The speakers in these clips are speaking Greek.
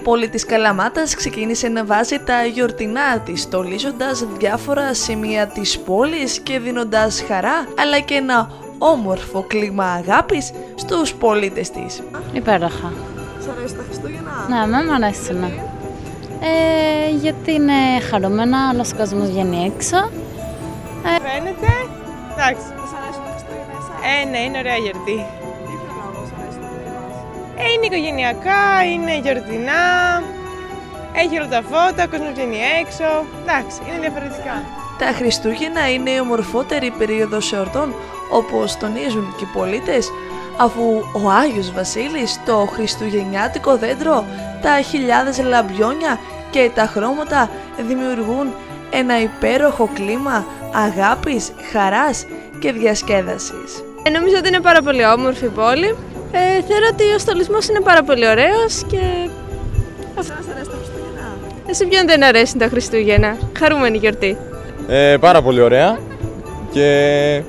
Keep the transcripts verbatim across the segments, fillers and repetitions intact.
πόλη της Καλαμάτας ξεκίνησε να βάζει τα γιορτινά της, στολίζοντας διάφορα σημεία της πόλης και δίνοντας χαρά αλλά και ένα όμορφο κλίμα αγάπης στους πολίτες της. Υπέροχα. Σ' αρέσει τα Χριστούγεννα? Ναι, με μου αρέσει. Ναι. Ε, γιατί είναι χαρούμενα, όλος ο κόσμος βγαίνει έξω. Ε, Φαίνεται, εντάξει. Σ' αρέσουν τα Χριστούγεννα εσάς? Ε, ναι, είναι ωραία γιορτή. Τι πιο λόγο σ' αρέσουν τα Ε, είναι οικογενειακά, είναι γιορτινά, έχει όλα τα φώτα, ο κόσμος βγαίνει έξω, εντάξει, είναι διαφορετικά. Τα Χριστούγεννα είναι η ομορφότερη περίοδος εορτών, όπως τονίζουν και οι πολίτες, αφού ο Άγιος Βασίλης, το χριστουγεννιάτικο δέντρο, τα χιλιάδες λαμπιόνια και τα χρώματα δημιουργούν ένα υπέροχο κλίμα αγάπης, χαράς και διασκέδασης. Ε, νομίζω ότι είναι πάρα πολύ όμορφη η πόλη. Ε, θεωρώ ότι ο στολισμός είναι πάρα πολύ ωραίος και... Σας αρέσει τα Χριστούγεννα? Σε ποιον δεν αρέσουν τα Χριστούγεννα. Χαρούμενη γιορτή. Ε, πάρα πολύ ωραία και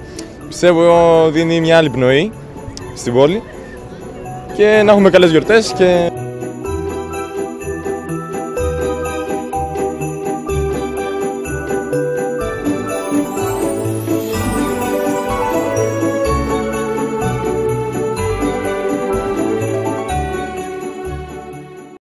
πιστεύω δίνει μια άλλη πνοή στην πόλη και να έχουμε καλές γιορτές και...